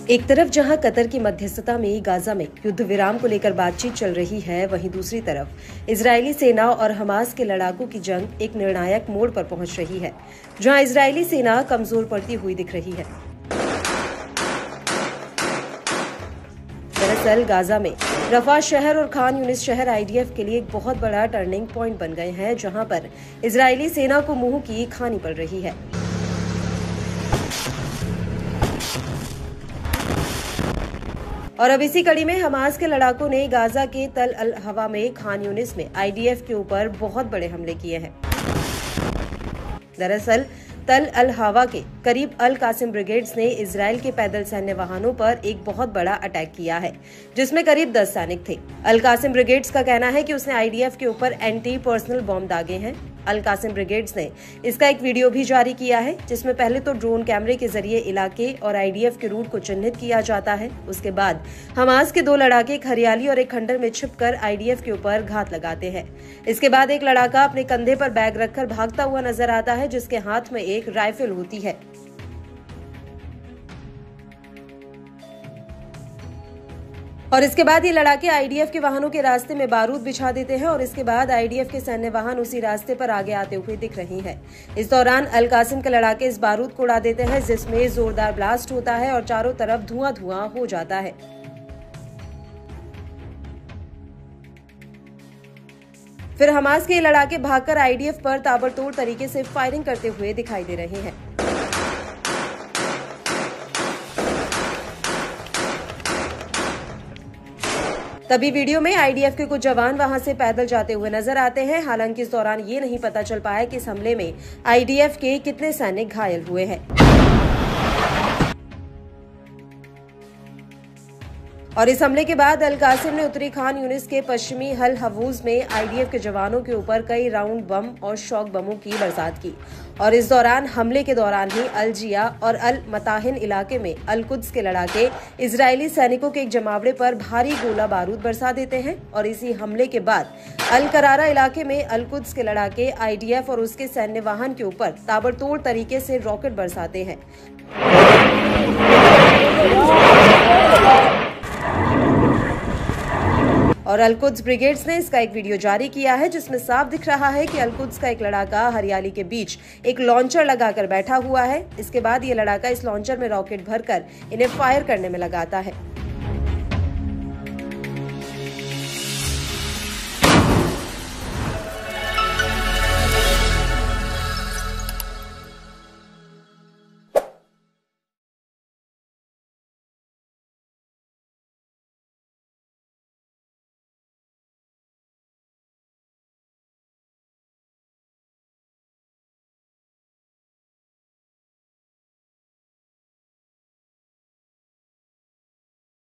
एक तरफ जहां कतर की मध्यस्थता में गाजा में युद्ध विराम को लेकर बातचीत चल रही है, वहीं दूसरी तरफ इजरायली सेना और हमास के लड़ाकों की जंग एक निर्णायक मोड़ पर पहुंच रही है, जहां इजरायली सेना कमजोर पड़ती हुई दिख रही है। दरअसल गाजा में रफा शहर और खान यूनिस शहर आईडीएफ के लिए एक बहुत बड़ा टर्निंग पॉइंट बन गए हैं, जहां पर इजरायली सेना को मुंह की खानी पड़ रही है। और अब इसी कड़ी में हमास के लड़ाकों ने गाजा के तल अल हवा में खान यूनिस में आईडीएफ के ऊपर बहुत बड़े हमले किए हैं। दरअसल तल अल हवा के करीब अल कासिम ब्रिगेड्स ने इजराइल के पैदल सैन्य वाहनों पर एक बहुत बड़ा अटैक किया है, जिसमें करीब 10 सैनिक थे। अल कासिम ब्रिगेड्स का कहना है कि उसने आईडीएफ के ऊपर एंटी पर्सनल बॉम्ब दागे हैं। अल कासिम ब्रिगेड्स ने इसका एक वीडियो भी जारी किया है, जिसमें पहले तो ड्रोन कैमरे के जरिए इलाके और आईडीएफ के रूट को चिन्हित किया जाता है। उसके बाद हमास के 2 लड़ाके एक हरियाली और एक खंडर में छिपकर आईडीएफ के ऊपर घात लगाते हैं। इसके बाद एक लड़ाका अपने कंधे पर बैग रखकर भागता हुआ नजर आता है, जिसके हाथ में एक राइफल होती है। और इसके बाद ये लड़ाके आईडीएफ के वाहनों के रास्ते में बारूद बिछा देते हैं और इसके बाद आईडीएफ के सैन्य वाहन उसी रास्ते पर आगे आते हुए दिख रही हैं। इस दौरान अल कासिम के लड़ाके इस बारूद को उड़ा देते हैं, जिसमें जोरदार ब्लास्ट होता है और चारों तरफ धुआं धुआं हो जाता है। फिर हमास के लड़ाके भागकर आईडीएफ पर ताबड़तोड़ तरीके से फायरिंग करते हुए दिखाई दे रहे हैं। तभी वीडियो में आईडीएफ के कुछ जवान वहां से पैदल जाते हुए नजर आते हैं। हालांकि इस दौरान ये नहीं पता चल पाया कि इस हमले में आईडीएफ के कितने सैनिक घायल हुए हैं। और इस हमले के बाद अल कासिम ने उत्तरी खान यूनिस के पश्चिमी हल हवूज में आईडीएफ के जवानों के ऊपर कई राउंड बम और शॉक बमों की बरसात की। और इस दौरान हमले के दौरान ही अल जिया और अल मताहिन इलाके में अल कुद्स के लड़ाके इजरायली सैनिकों के एक जमावड़े पर भारी गोला बारूद बरसा देते हैं। और इसी हमले के बाद अल करारा इलाके में अल कुद्स के लड़ाके आईडीएफ और उसके सैन्य वाहन के ऊपर ताबड़तोड़ तरीके से रॉकेट बरसाते हैं। और अल कुद्स ब्रिगेड्स ने इसका एक वीडियो जारी किया है, जिसमें साफ दिख रहा है कि अल कुद्स का एक लड़ाका हरियाली के बीच एक लॉन्चर लगाकर बैठा हुआ है। इसके बाद ये लड़ाका इस लॉन्चर में रॉकेट भरकर इन्हें फायर करने में लगाता है।